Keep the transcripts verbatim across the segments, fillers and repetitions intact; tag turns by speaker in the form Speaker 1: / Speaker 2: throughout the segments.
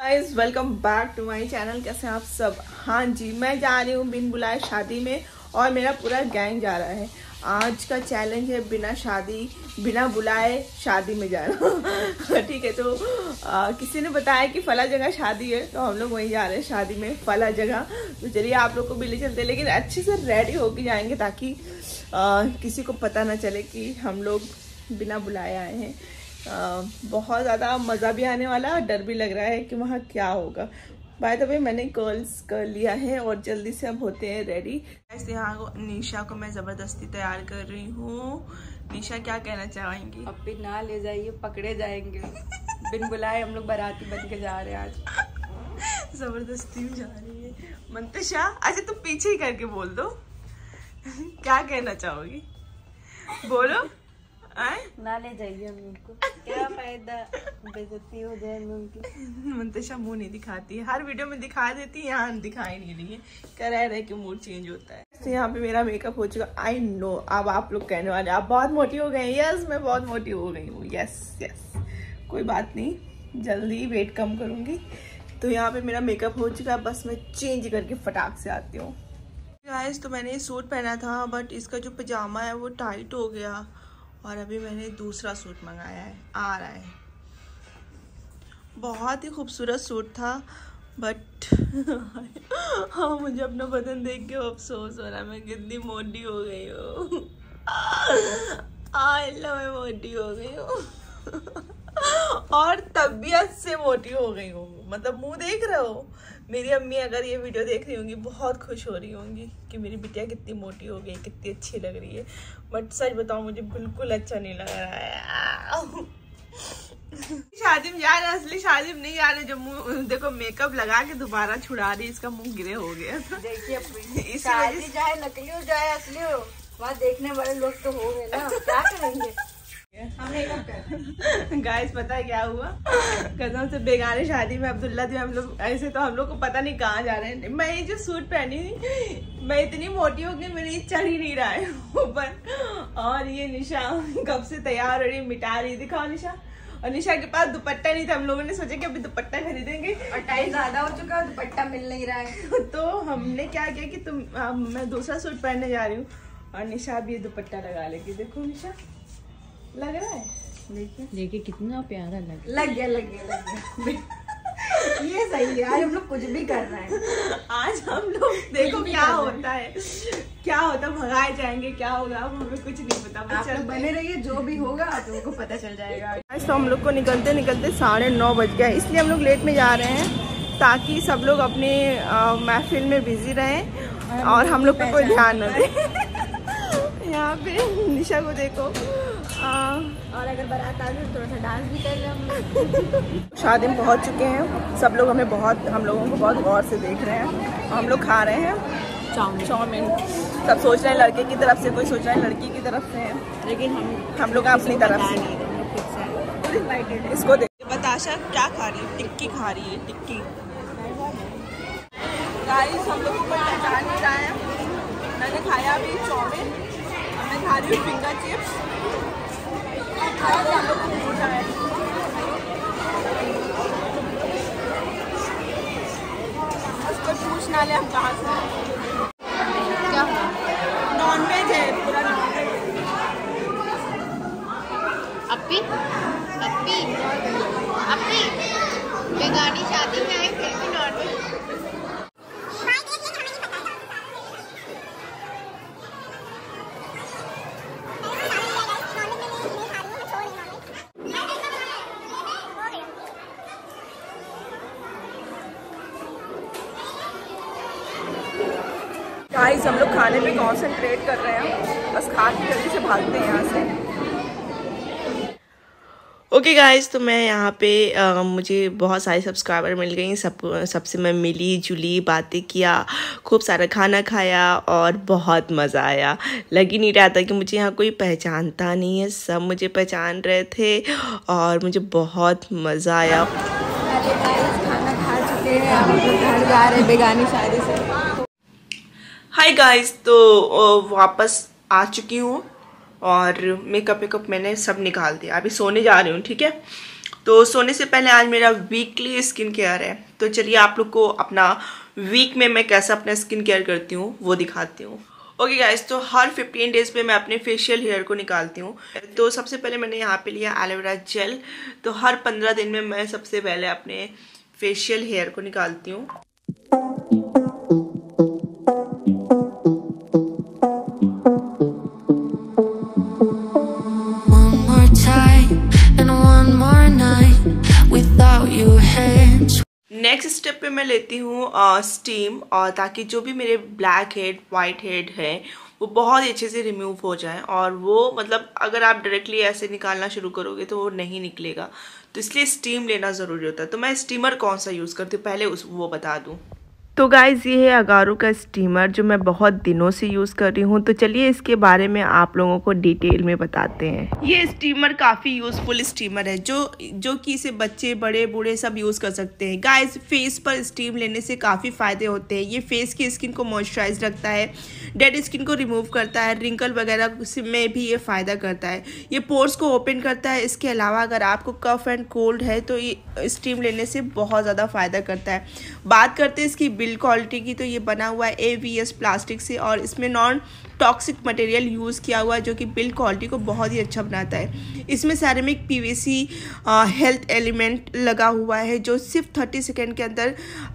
Speaker 1: Guys welcome back to my channel. कैसे हैं आप सब? हाँ जी, मैं जा रही हूँ बिन बुलाए शादी में और मेरा पूरा गैंग जा रहा है। आज का चैलेंज है बिना शादी बिना बुलाए शादी में जाना। ठीक है, तो आ, किसी ने बताया कि फला जगह शादी है तो हम लोग वहीं जा रहे हैं शादी में, फला जगह। तो चलिए आप लोग को भी ले चलते हैं, लेकिन अच्छे से रेडी होके जाएंगे ताकि आ, किसी को पता ना चले कि हम लोग बिना बुलाए आए हैं। Uh, बहुत ज़्यादा मज़ा भी आने वाला है, डर भी लग रहा है कि वहाँ क्या होगा। बाय द वे मैंने कर्ल्स कर लिया है और जल्दी से अब होते हैं रेडी। ऐसे यहाँ निशा को मैं ज़बरदस्ती तैयार कर रही हूँ। निशा क्या कहना चाहेंगी?
Speaker 2: अब भी ना ले जाइए, पकड़े जाएंगे। बिन बुलाए हम लोग बाराती बन के जा रहे हैं आज।
Speaker 1: ज़बरदस्ती भी जा रही है मंतशा। अच्छा तुम पीछे ही करके बोल दो। क्या कहना चाहोगी? बोलो। आए?
Speaker 2: ना ले जाइए हम उनको, क्या फायदा, बेइज्जती हो जाए उनकी।
Speaker 1: मंतशा मुंह नहीं दिखाती है, हर वीडियो में दिखा देती है, यहाँ दिखाई नहीं रही है। कह रहे रहे कि मूड चेंज होता है। तो यहाँ पे मेरा मेकअप हो चुका। आई नो अब आप लोग कहने वाले आप बहुत मोटी हो गए। यस मैं बहुत मोटी हो गई हूँ। यस यस कोई बात नहीं, जल्दी वेट कम करूंगी। तो यहाँ पे मेरा मेकअप हो चुका है, बस मैं चेंज करके फटाक से आती हूँ। गाइस तो मैंने सूट पहना था बट इसका जो पजामा है वो टाइट हो गया और अभी मैंने दूसरा सूट मंगाया है, आ रहा है। बहुत ही खूबसूरत सूट था बट हाँ मुझे अपना बदन देख के अफसोस हो रहा है, मैं कितनी मोटी हो गई हूँ। अल्लाह मैं मोटी हो गई हूँ और तबीयत से मोटी हो गई हूँ। मतलब मुंह देख रहे हो? मेरी अम्मी अगर ये वीडियो देख रही होंगी बहुत खुश हो रही होंगी कि मेरी बिटिया कितनी मोटी हो गई, कितनी अच्छी लग रही है। बट सच बताऊं मुझे बिल्कुल अच्छा नहीं लग रहा है। शादी में जा रहे, असली शादी में नहीं जा रहे। जो मुंह देखो मेकअप लगा के दोबारा छुड़ा रही, इसका मुंह गिरे हो गया।
Speaker 2: देखिए शादी चाहे नकली हो चाहे असली हो, वहाँ देखने वाले लोग तो हो गए ना, क्या करेंगे।
Speaker 1: गाइस पता है क्या हुआ? कसम से बेगाने शादी में अब्दुल्ला जी हम लोग ऐसे तो हम लोग को पता नहीं कहाँ जा रहे हैं। मैं ये जो सूट पहनी मैं इतनी मोटी हो गई, मेरी चढ़ ही नहीं रहा है ऊपर। और ये निशा कब से तैयार हो रही, मिटा रही। दिखाओ निशा। और निशा के पास दुपट्टा नहीं था, हम लोगों ने सोचा कि अभी दुपट्टा खरीदेंगे
Speaker 2: और टाइम ज्यादा हो चुका है, दुपट्टा मिल नहीं रहा है।
Speaker 1: तो हमने क्या किया कि तुम आ, मैं दूसरा सूट पहनने जा रही हूँ और निशा भी ये दुपट्टा लगा लेगी। देखो निशा लग रहा है, देखिए
Speaker 2: देखिए कितना प्यारा लग लग गया लग गया लग गया। ये सही है, आज हम लोग कुछ भी कर रहे हैं।
Speaker 1: आज हम लोग देखो क्या होता है, क्या होता है, भगाए जाएंगे, क्या होगा अब हमें कुछ नहीं पता।
Speaker 2: आप लोग बने रहिए, जो भी होगा आप लोगों को पता चल जाएगा।
Speaker 1: आज तो हम लोग को निकलते निकलते साढ़े नौ बज गए, इसलिए हम लोग लेट में जा रहे हैं ताकि सब लोग अपने महफिल में बिजी रहें और हम लोग पे कोई ध्यान न दे। यहाँ पे निशा को देखो। आ,
Speaker 2: और अगर बारात आ जाए थोड़ा सा डांस भी कर रहे हम।
Speaker 1: शादी में पहुँच चुके हैं, सब लोग हमें बहुत हम लोगों को बहुत गौर से देख रहे हैं। हम लोग खा रहे हैं चाउमीन चाउमीन सब सोच रहे हैं लड़के की तरफ से, कोई सोच रहा है लड़की की तरफ से है, लेकिन हम हम लोग अपनी तरफ से। इसको देखिए बताशा क्या खा रही है, टिक्की खा रही है, टिक्की। गाइस हम लोग को पहचान नहीं रहा है। मैंने खाया अभी चाउमीन, मैं खा रही हूँ फिंगर चिप्स। हम लोग को पूछा है उसको पूछना ले हम कहाँ से। क्या नॉन वेज है, पूरा नॉन वेज।
Speaker 3: अपी अपी अपी बेगानी शादी में आए फिर भी नॉन वेज।
Speaker 1: गाइस हम लोग खाने पे कंसंट्रेट कर रहे हैं, बस खा के जल्दी से भागते हैं यहाँ से। ओके okay गाइस तो मैं यहाँ पे आ, मुझे बहुत सारे सब्सक्राइबर मिल गई, सब सबसे मैं मिली जुली, बातें किया, खूब सारा खाना खाया और बहुत मज़ा आया। लग ही नहीं रहा था कि मुझे यहाँ कोई पहचानता नहीं है, सब मुझे पहचान रहे थे और मुझे बहुत मज़ा आया।
Speaker 2: खाना खा चुके हैं, हम लोग घर जा रहे हैं बेगानी शादी से।
Speaker 1: हाय गाइस तो वापस आ चुकी हूँ और मेकअप वेकअप मैंने सब निकाल दिया, अभी सोने जा रही हूँ। ठीक है, तो सोने से पहले आज मेरा वीकली स्किन केयर है, तो चलिए आप लोग को अपना वीक में मैं कैसा अपना स्किन केयर करती हूँ वो दिखाती हूँ। ओके गाइस, तो हर फिफ्टीन डेज पे मैं अपने फेशियल हेयर को निकालती हूँ। तो सबसे पहले मैंने यहाँ पे लिया एलोवेरा जेल। तो हर पंद्रह दिन में मैं सबसे पहले अपने फेशियल हेयर को निकालती हूँ। नेक्स्ट स्टेप पे मैं लेती हूँ स्टीम, और ताकि जो भी मेरे ब्लैक हेड वाइट हेड है वो बहुत ही अच्छे से रिमूव हो जाए। और वो मतलब अगर आप डायरेक्टली ऐसे निकालना शुरू करोगे तो वो नहीं निकलेगा, तो इसलिए स्टीम लेना ज़रूरी होता है। तो मैं स्टीमर कौन सा यूज़ करती हूँ पहले उस वो बता दूँ। तो गाइज़ ये है अगारो का स्टीमर जो मैं बहुत दिनों से यूज़ कर रही हूँ। तो चलिए इसके बारे में आप लोगों को डिटेल में बताते हैं। ये स्टीमर काफ़ी यूज़फुल स्टीमर है जो जो कि इसे बच्चे बड़े बूढ़े सब यूज़ कर सकते हैं। गाइज़ फेस पर स्टीम लेने से काफ़ी फ़ायदे होते हैं। ये फेस की स्किन को मॉइस्चराइज रखता है, डेड स्किन को रिमूव करता है, रिंकल वगैरह में भी ये फ़ायदा करता है। ये पोर्स को ओपन करता है। इसके अलावा अगर आपको कफ एंड कोल्ड है तो ये स्टीम लेने से बहुत ज़्यादा फ़ायदा करता है। बात करते हैं इसकी बिल्ड क्वालिटी की, तो ये बना हुआ है ए वी एस प्लास्टिक से और इसमें नॉन टॉक्सिक मटेरियल यूज़ किया हुआ है जो कि बिल्ड क्वालिटी को बहुत ही अच्छा बनाता है। इसमें ceramic P V C health element लगा हुआ है जो सिर्फ थर्टी सेकेंड के अंदर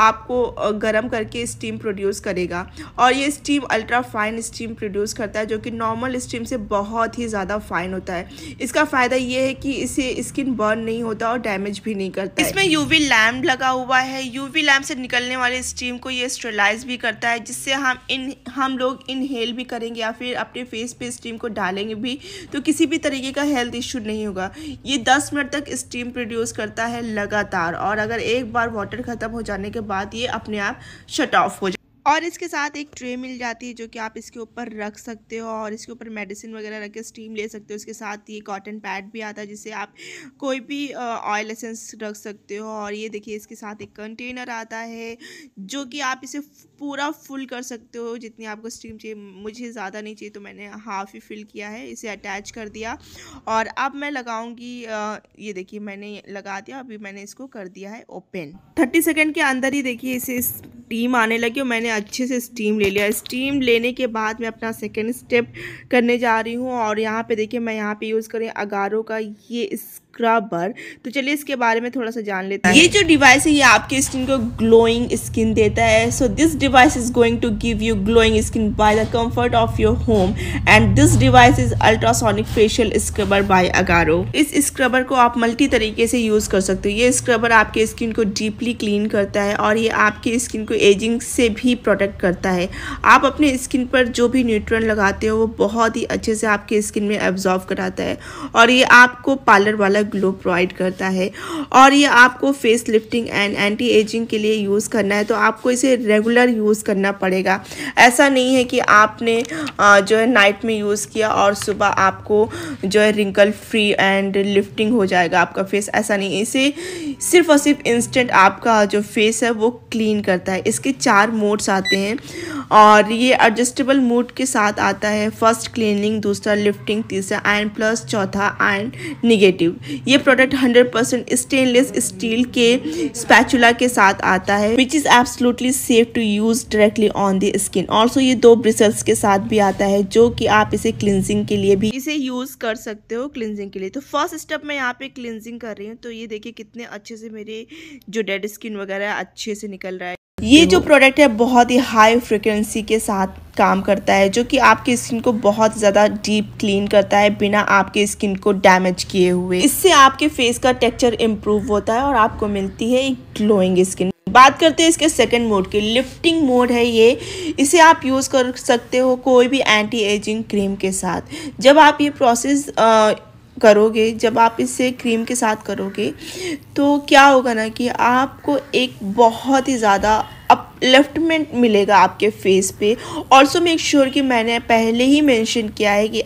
Speaker 1: आपको गर्म करके स्टीम प्रोड्यूस करेगा। और ये steam ultra fine steam produce करता है जो कि नॉर्मल स्टीम से बहुत ही ज़्यादा फाइन होता है। इसका फ़ायदा ये है कि इसे स्किन बर्न नहीं होता और डैमेज भी नहीं करता है। इसमें यूवी लैम्प लगा हुआ है। यूवी लैम्प से निकलने वाले स्टीम को ये स्टेरिलाइज भी करता है, जिससे हम इन हम लोग इनहेल भी करेंगे या फिर अपने फेस पे स्टीम को डालेंगे भी तो किसी भी तरीके का हेल्थ इश्यू नहीं होगा। ये दस मिनट तक स्टीम प्रोड्यूस करता है लगातार, और अगर एक बार वाटर ख़त्म हो जाने के बाद ये अपने आप शट ऑफ हो जाए। और इसके साथ एक ट्रे मिल जाती है जो कि आप इसके ऊपर रख सकते हो और इसके ऊपर मेडिसिन वगैरह रख के स्टीम ले सकते हो। इसके साथ ये कॉटन पैड भी आता है जिससे आप कोई भी ऑयल एसेंस रख सकते हो। और ये देखिए इसके साथ एक कंटेनर आता है जो कि आप इसे पूरा फुल कर सकते हो जितनी आपको स्टीम चाहिए। मुझे ज़्यादा नहीं चाहिए तो मैंने हाफ़ ही फिल किया है, इसे अटैच कर दिया। और अब मैं लगाऊंगी, ये देखिए मैंने लगा दिया। अभी मैंने इसको कर दिया है ओपन। थर्टी सेकेंड के अंदर ही देखिए इसे स्टीम आने लगी और मैंने अच्छे से स्टीम ले लिया। स्टीम लेने के बाद मैं अपना सेकेंड स्टेप करने जा रही हूँ। और यहाँ पे देखिए मैं यहाँ पे यूज़ करें अगारो का ये स्क्रबर। तो चलिए इसके बारे में थोड़ा सा जान लेते हैं। ये जो डिवाइस है ये आपकी स्किन को ग्लोइंग स्किन देता है। So this device is going to give you glowing skin by the comfort of your home and this device is ultrasonic facial scrubber by Agaro. इस स्क्रबर को आप मल्टी तरीके से यूज़ कर सकते हो। ये स्क्रबर आपके स्किन को डीपली क्लीन करता है और ये आपकी स्किन को एजिंग से भी प्रोटेक्ट करता है। आप अपने स्किन पर जो भी न्यूट्रिएंट लगाते हो वो बहुत ही अच्छे से आपके स्किन में एब्जॉर्ब कराता है और ये आपको पार्लर वाला ग्लो प्रोवाइड करता है। और ये आपको face lifting and anti ageing के लिए यूज़ करना है तो आपको इसे रेगुलर यूज़ करना पड़ेगा। ऐसा नहीं है कि आपने जो है नाइट में यूज़ किया और सुबह आपको जो है रिंकल फ्री एंड लिफ्टिंग हो जाएगा आपका फेस, ऐसा नहीं। इसे सिर्फ और सिर्फ इंस्टेंट आपका जो फेस है वो क्लीन करता है। इसके चार मोड्स आते हैं और ये एडजस्टेबल मोड के साथ आता है। फर्स्ट क्लीनिंग, दूसरा लिफ्टिंग, तीसरा आयरन प्लस, चौथा आयरन निगेटिव। ये product hundred percent stainless steel के स्पैचुला के साथ आता है which is absolutely safe to use directly on the skin. Also ये दो ब्रिसल्स के साथ भी आता है जो कि आप इसे क्लिनजिंग के लिए भी इसे यूज़ कर सकते हो क्लिनजिंग के लिए। तो फर्स्ट स्टेप मैं यहाँ पे क्लिनजिंग कर रही हूँ। तो ये देखिए कितने अच्छे से मेरे जो डेड स्किन वगैरह अच्छे से निकल रहा है। ये जो प्रोडक्ट है बहुत ही हाई फ्रिक्वेंसी के साथ काम करता है जो कि आपकी स्किन को बहुत ज़्यादा डीप क्लीन करता है बिना आपके स्किन को डैमेज किए हुए। इससे आपके फेस का टेक्सचर इम्प्रूव होता है और आपको मिलती है एक ग्लोइंग स्किन। बात करते हैं इसके सेकंड मोड की, लिफ्टिंग मोड है ये। इसे आप यूज़ कर सकते हो कोई भी एंटी एजिंग क्रीम के साथ। जब आप ये प्रोसेस आ, करोगे, जब आप इसे क्रीम के साथ करोगे तो क्या होगा ना कि आपको एक बहुत ही ज़्यादा अपलिफ्टमेंट मिलेगा आपके फेस पे। ऑल्सो मेक श्योर कि मैंने पहले ही मेंशन किया है कि आप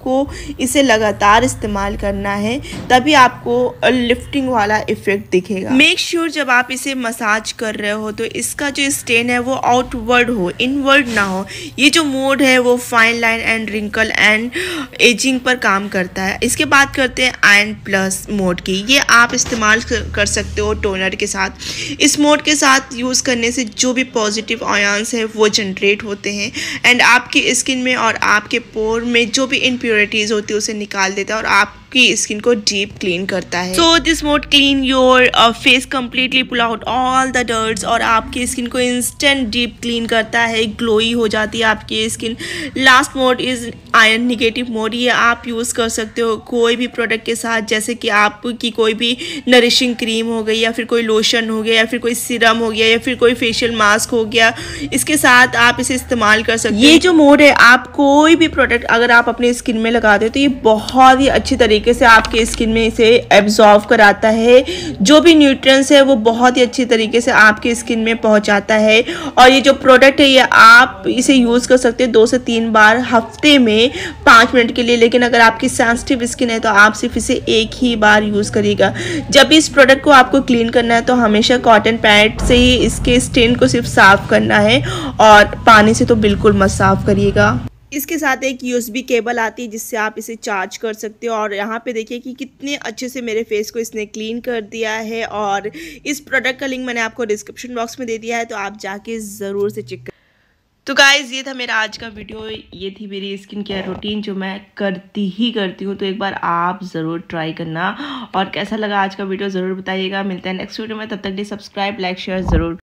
Speaker 1: आपको इसे लगातार इस्तेमाल करना है, तभी आपको लिफ्टिंग वाला इफेक्ट दिखेगा। मेक श्योर sure जब आप इसे मसाज कर रहे हो तो इसका जो स्टेन है वो आउटवर्ड हो, इनवर्ड ना हो। ये जो मोड है वो fine line and wrinkle and ageing पर काम करता है। इसके बाद करते हैं आयरन प्लस मोड की। ये आप इस्तेमाल कर सकते हो टोनर के साथ। इस मोड के साथ यूज़ करने से जो भी पॉजिटिव आयन्स है वो जनरेट होते हैं एंड आपकी स्किन में और आपके पोर में जो भी इम्प्योरिटीज़ होती है उसे निकाल देता है और आप की स्किन को डीप क्लीन करता है। So this mode clean your face completely, pull out all the dirts और आपकी स्किन को इंस्टेंट डीप क्लीन करता है, ग्लोई हो जाती है आपकी skin. Last mode is iron negative mode. ये आप यूज़ कर सकते हो कोई भी प्रोडक्ट के साथ, जैसे कि आपकी कोई भी नरिशिंग क्रीम हो गई या फिर कोई लोशन हो गया या फिर कोई सीरम हो गया या फिर कोई फेशियल मास्क हो गया, इसके साथ आप इसे इस्तेमाल कर सकते हो। ये जो मोड है आप कोई भी प्रोडक्ट अगर आप अपनी स्किन में लगाते हो तो ये बहुत ही अच्छी तरीके से आपके स्किन में इसे एब्जॉर्ब कराता है। जो भी न्यूट्रिएंट्स है वो बहुत ही अच्छी तरीके से आपके स्किन में पहुंचाता है। और ये जो प्रोडक्ट है ये आप इसे यूज़ कर सकते हैं दो से तीन बार हफ्ते में पाँच मिनट के लिए, लेकिन अगर आपकी सेंसिटिव स्किन है तो आप सिर्फ इसे एक ही बार यूज़ करिएगा। जब भी इस प्रोडक्ट को आपको क्लीन करना है तो हमेशा कॉटन पैड से ही इसके स्टेन को सिर्फ साफ करना है और पानी से तो बिल्कुल मत साफ करिएगा। इसके साथ एक यूएसबी केबल आती है जिससे आप इसे चार्ज कर सकते हो। और यहाँ पे देखिए कि कितने अच्छे से मेरे फेस को इसने क्लीन कर दिया है और इस प्रोडक्ट का लिंक मैंने आपको डिस्क्रिप्शन बॉक्स में दे दिया है, तो आप जाके ज़रूर से चेक कर। तो गाइज़ ये था मेरा आज का वीडियो, ये थी मेरी स्किन केयर रूटीन जो मैं करती ही करती हूँ, तो एक बार आप ज़रूर ट्राई करना। और कैसा लगा आज का वीडियो ज़रूर बताइएगा। मिलते हैं नेक्स्ट वीडियो में, तब तक लिए सब्सक्राइब लाइक शेयर ज़रूर।